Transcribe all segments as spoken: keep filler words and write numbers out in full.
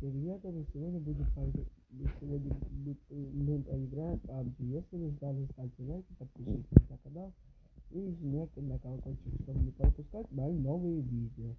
Ребята, мы сегодня будем поиграть. Сегодня мы поиграем в пабг. Если вы ждали, ставьте лайки, подпишитесь на канал и жмите на колокольчик, чтобы не пропускать мои новые видео.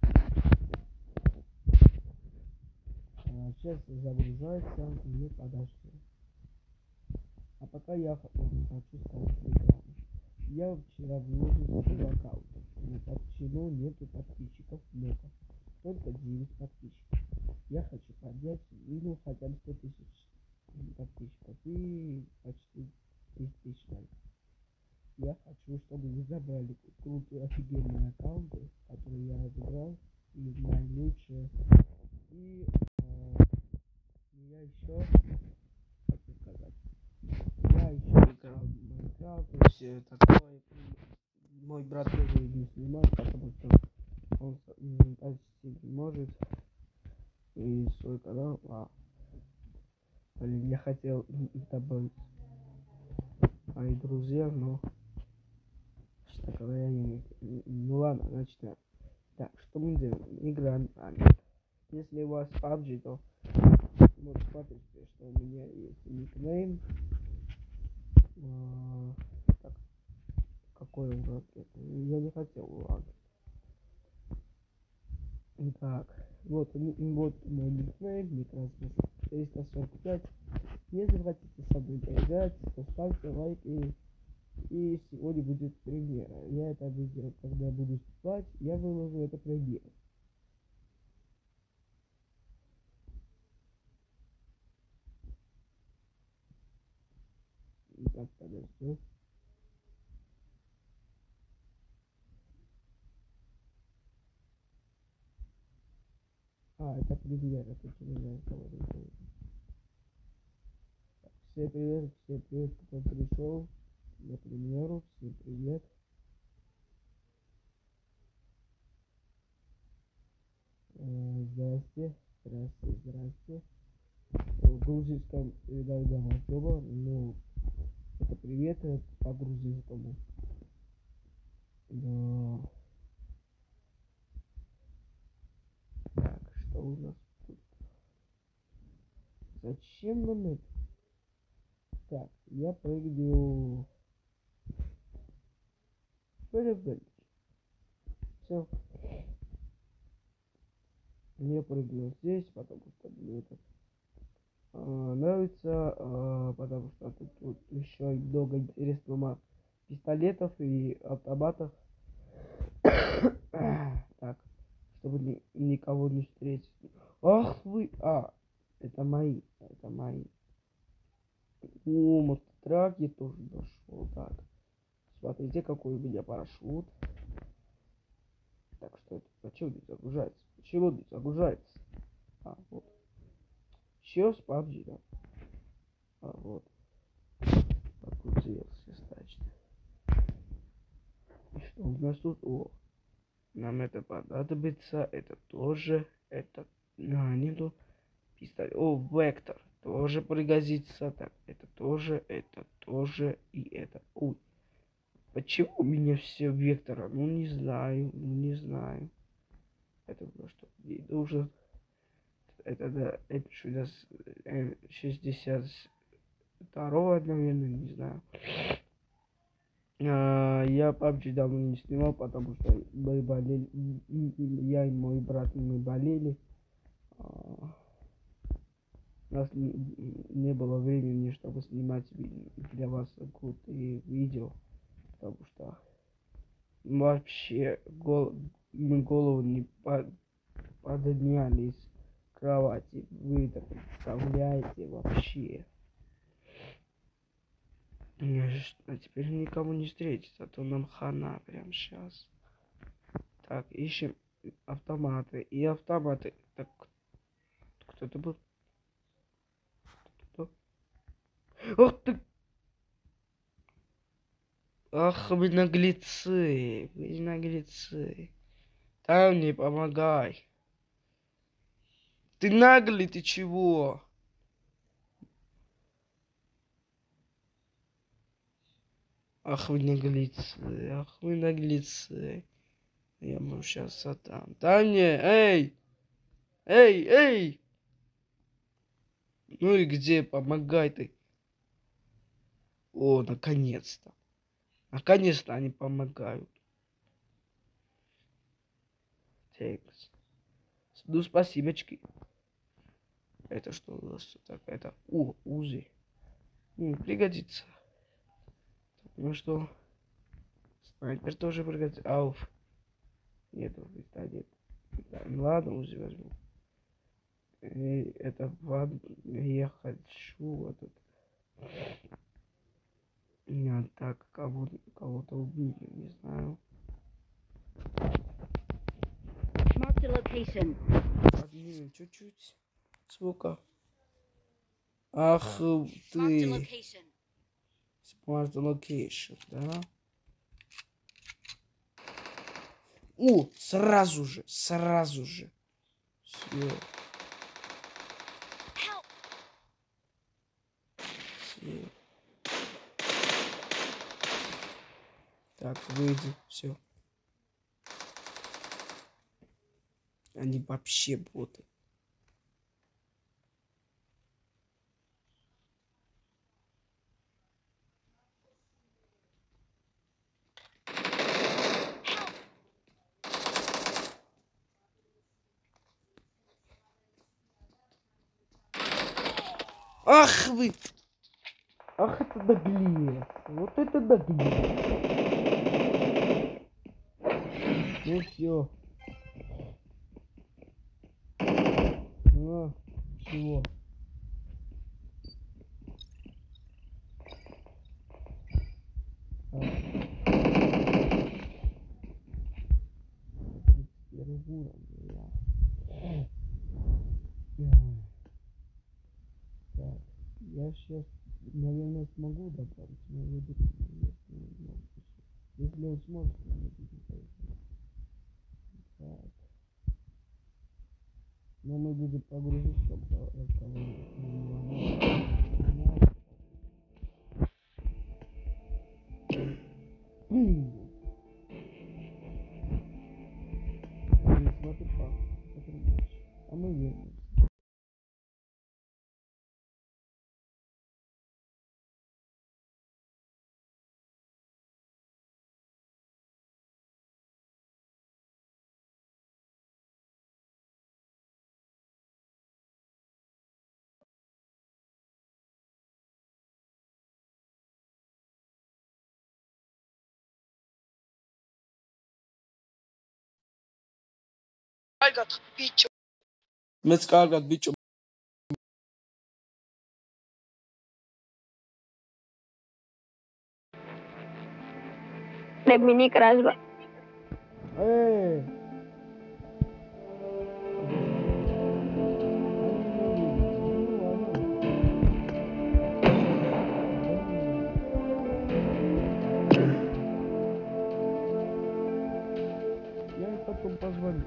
А, сейчас загружается, не подожди. А пока я хочу сказать следующее. Я вчера вложил свой аккаунт. Почему нету подписчиков много? Только девять подписчиков. Я хочу поднять ну хотя бы сто тысяч подписчиков и почти тридцать тысяч лайков. Я хочу, чтобы вы забрали крутые офигенные аккаунты, которые я разыграл, и наилучшие. И э, я еще хочу сказать, я еще играл в Майнкрафт и все такое. Мой брат тоже не снимает, потому что он почти не может. И свой канал. А, блин, я хотел добавить мои друзья, но что говоря, я не... Ну ладно, начнем. Так, что мы делаем? Играем ранее. Если у вас пабг, то вот смотрите, что у меня есть никнейм. А, так, какой урок? Я не хотел урок. Так, вот, вот мой никнейм, микросмысл триста сорок пять. Если вы хотите со мной поиграть, то ставьте лайк, и, и сегодня будет премьера. Я это видео, когда я буду спать, я выложу это премьеру. Так, подожди. А, это премьера, это премьера, кого рисую. Всем привет, всем привет, кто пришел на премьеру, всем привет. Э, здрасте, здрасте, здрасте. В грузинском передаю особо, но это привет по грузинскому. Но... Так, что у нас тут? Зачем нам это? Так, я прыгаю. Все. Я прыгаю здесь, потому что мне это а, нравится, а, потому что тут, тут еще много интересного пистолетов и автоматов. Так, чтобы ни, никого не встретить. Ах вы, а, это мои, это мои. О, мототрак я тоже дошел. Так, смотрите, какой у меня парашют. Так, что это? Почему не загружается? Почему не загружается? А, вот. Все с пабг, да. А, вот. Подгрузился, значит. И что у нас тут? О, нам это понадобится. Это тоже. Это... А, нету. Пистолет. О, вектор. Тоже пригодится. Так, это тоже, это тоже и это. Ой. Почему у меня все вектора? Ну, не знаю, не знаю. Это что не нужен. Это, да, это что-то шестьдесят второго, наверное, не знаю. А, я пабг давно не снимал, потому что мы болели, я и мой брат, мы болели. А, у нас не, не было времени, чтобы снимать для вас крутые видео, потому что вообще гол, мы голову не под, поднялись с кровати. Вы это представляете вообще? А теперь никому не встретится, а то нам хана прям сейчас. Так, ищем автоматы. И автоматы. Так, кто это был? Кто? Ах ты! Ах, вы наглецы, вы наглецы. Там не помогай. Ты наглый, ты чего? Ах, вы наглецы, ах, вы наглецы. Я вам сейчас отдам. Да мне, эй! Эй, эй! Ну и где? Помогай ты. О, наконец-то. Наконец-то они помогают. Текс. Ну, спасибочки. Это что у нас так? Это О, УЗИ. М, пригодится. Ну что? Снайпер тоже пригодится. Ауф. Нету, да, нет. Да, ну ладно, УЗИ возьму. И это вам я хочу вот это. Нет, так, кого, кого-то убили, не знаю. Marked a location. Поднимем чуть-чуть звука. Ах Marked a ты. location. Smart location, да? О, сразу же, сразу же. Все. Help. Все. Так, выйди, все. Они вообще боты. Ах вы! Ах, это наглец. Вот это наглец. Ну все. А, чего? А. тридцать первый уровень, я. Так, я сейчас, наверное, смогу добавить, но я думаю, нет, не могу. Если он сможет, то не будем поехать. Так. Но мы будем погрузить, чтобы разговаривать. Смотри, пап, смотри, а мы вернемся. Let's go, bicho. Mini crash ba? Эй! Я им потом позвоню.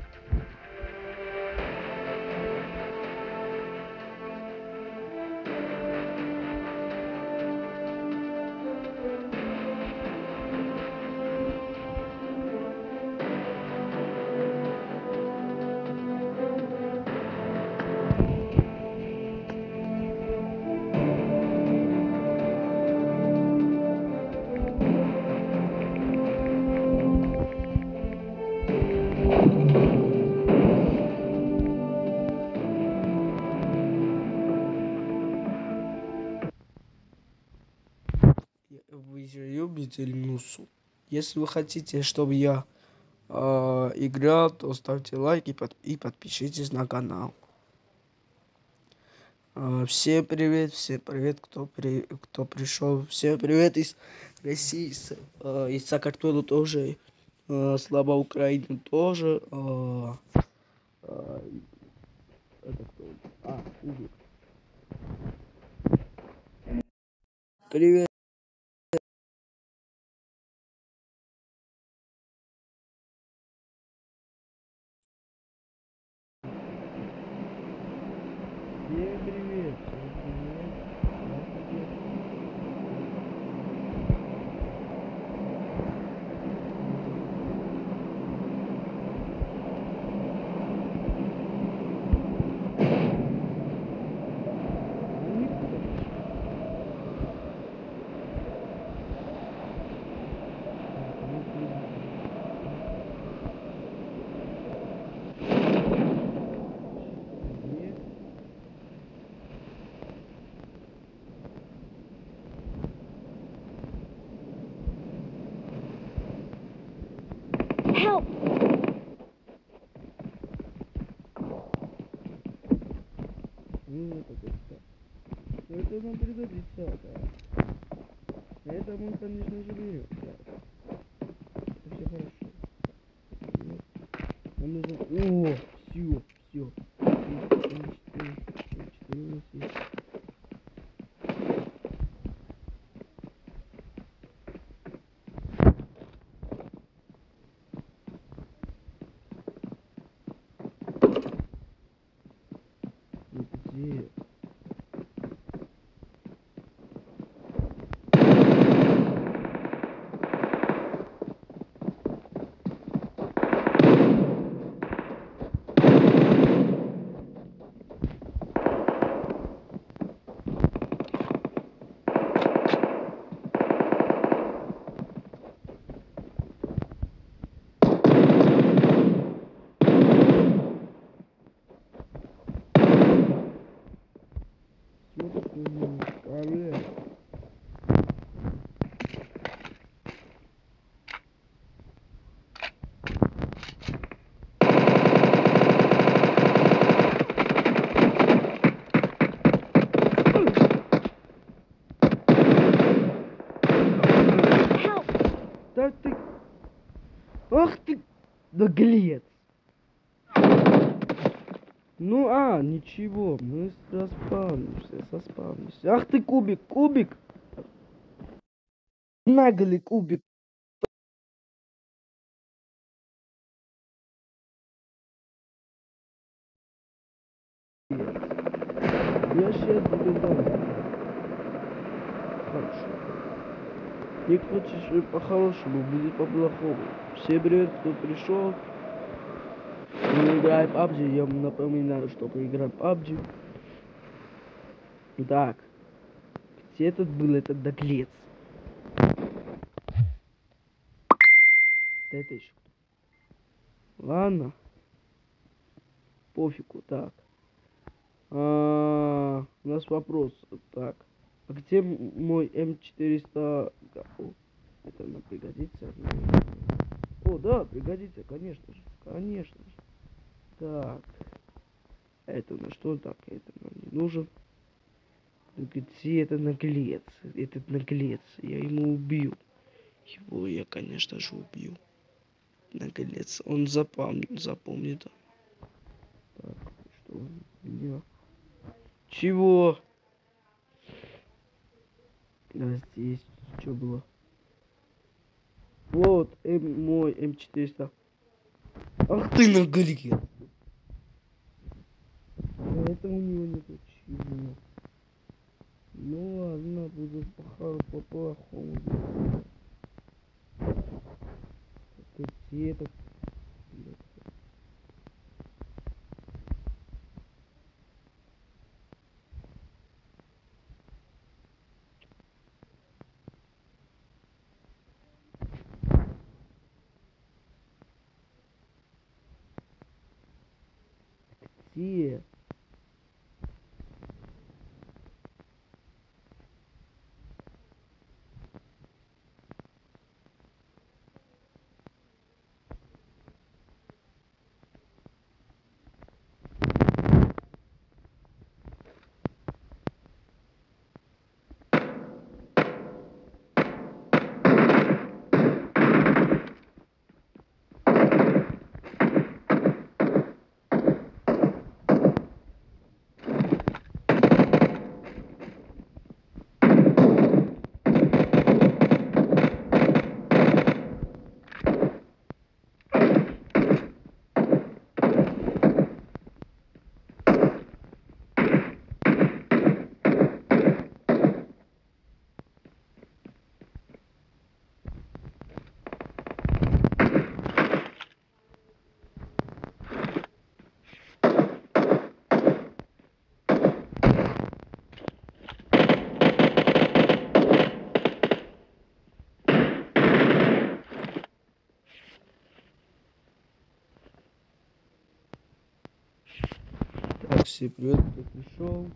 Вы же любите Линусу? Если вы хотите, чтобы я э, играл, то ставьте лайк и, под, и подпишитесь на канал. Э, всем привет, всем привет, кто, при, кто пришел. Всем привет из России, из, э, из Саакартвелу тоже. Э, слава Украине тоже. Э, э, это кто? А, Угу. Привет. Всем привет. Всем привет. Ну, это как-то. Это нам пригодится, да. Это мы, конечно же, берем, да. Это все хорошо. Вот. Нам нужно... О, все, все. эм четыре, эм четыре у нас есть. Где? Что такое не вставляет? Да ты... Ах ты... Наглец! Ну, а, ничего, мы распавнимся, соспавнимся. Ах ты, кубик, кубик! Наглый кубик. Я сейчас тебе дам. Хорошо. Не хочешь по-хорошему, будет по-плохому. Всем привет, кто пришел. Мы играем пабг. Я вам напоминаю, что мы играем пабг. Так. Где этот был этот наглец? Да это еще кто? Ладно. Пофигу, так. А, у нас вопрос. Так. А где мой эм четыреста? О, это нам пригодится. О, да, пригодится, конечно же. Конечно же. Так. Это на что? Так, это нам не нужен. Где это наглец? Этот наглец. Я ему убил. Его я, конечно же, убил. Наглец. Он запомнит. запомнит. Так, что у меня? Чего? А здесь что было? Вот эм, мой эм четыреста. Ах ты наглец! Это у него нету чего. Ну ладно, буду по-плохому. Где этот? Где? Так, всем привет, кто пришел.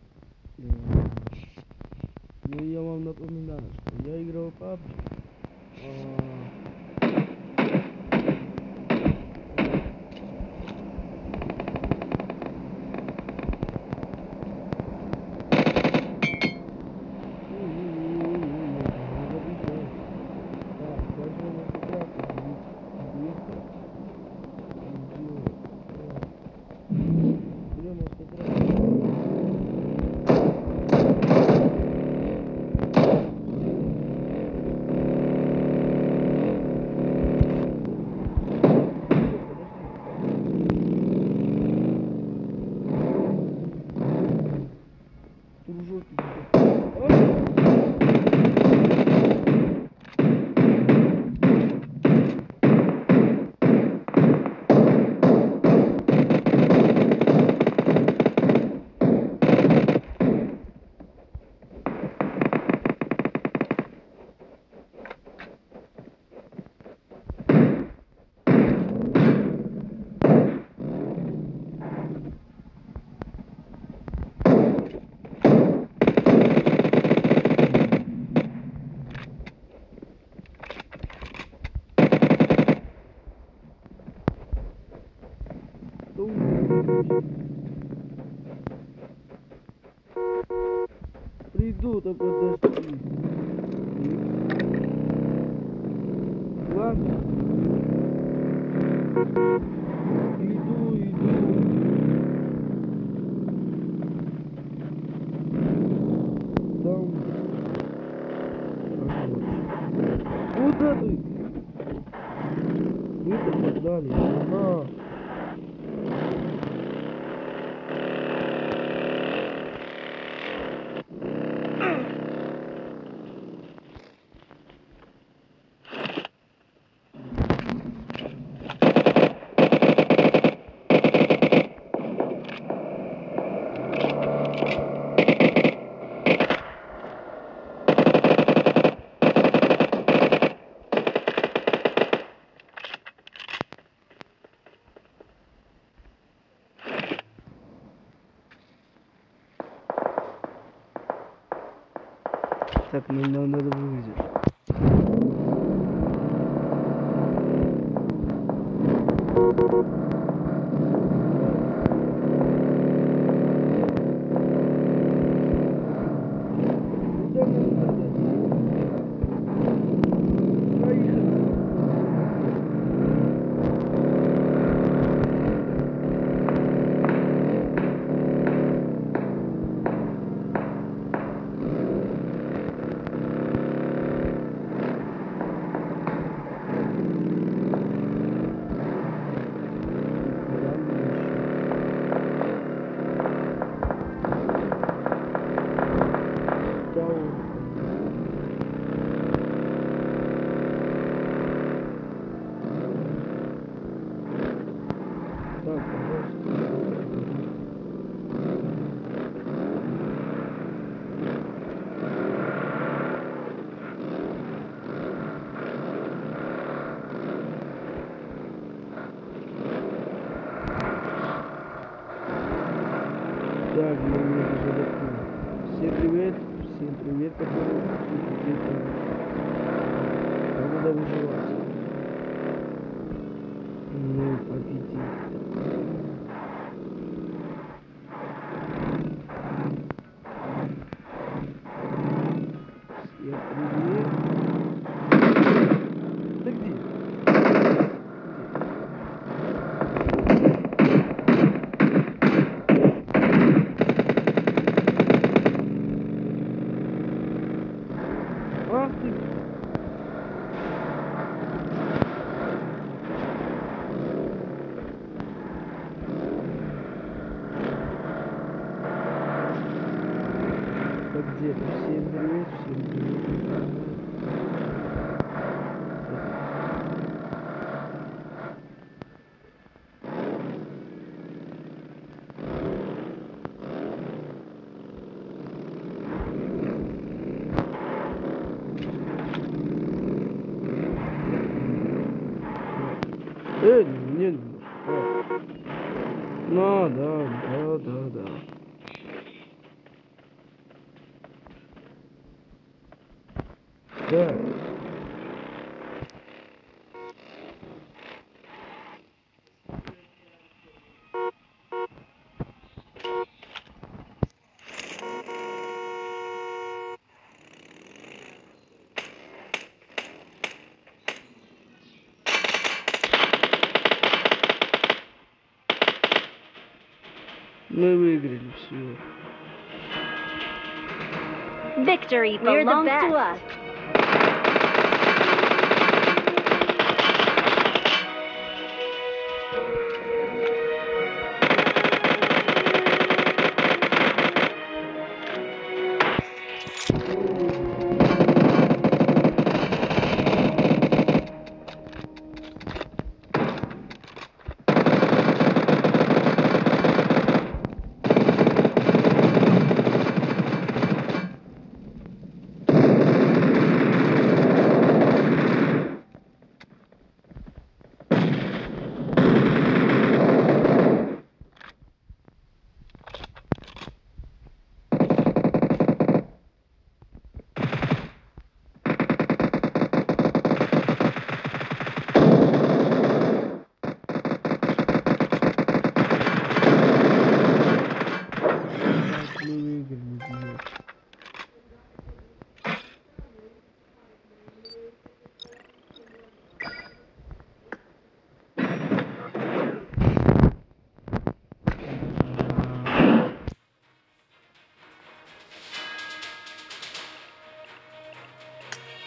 Ну, я вам напоминаю, что я играл в пабг. Иду-то, подожди. Ладно. Иду, иду. Там. Куда ты? Мы-то погнали. Ага. Так, ну нам надо выйти. Куда нам надо? Поехали. Так, пожалуйста. Так, мы уже готовы. Всем привет, всем привет, которые где-то нам надо выживать. Ну, аппетит. Всем привет. Да где? Ах ты! Так где-то всем привет, всем привет. Э, не, а. Ну, да, да, да, да. Да. Мы выиграли все. Victory belongs to us.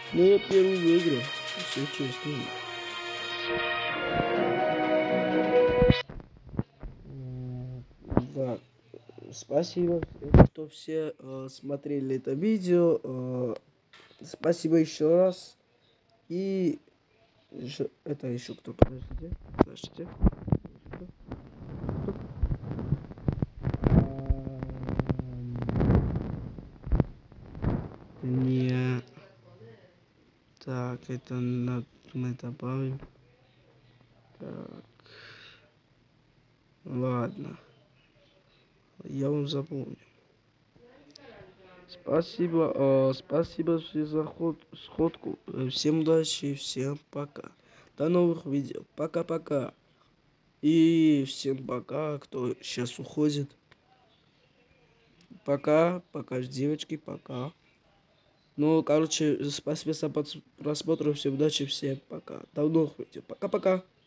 Ну, я первый выиграл. Все честно. М, Да. Спасибо, что все э, смотрели это видео. Э, спасибо еще раз. И еще- это еще кто? Подождите. Подождите. Кто? Кто? Ам, Не. Так, это на- мы добавим. Так. Ладно. Я вам запомню. Спасибо, э, спасибо всем за ход, сходку. Э, Всем удачи, всем пока. До новых видео. Пока-пока. И всем пока, кто сейчас уходит. Пока, пока, девочки, пока. Ну, короче, спасибо за просмотр, всем удачи, всем пока. До новых видео. Пока-пока.